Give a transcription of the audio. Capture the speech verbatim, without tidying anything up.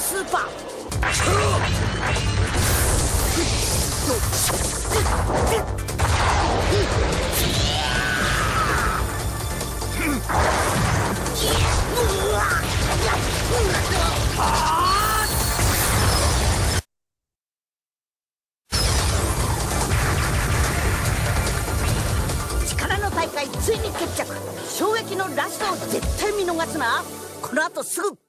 スーパー。力の大会ついに決着。衝撃のラストを絶対見逃すな。この後すぐ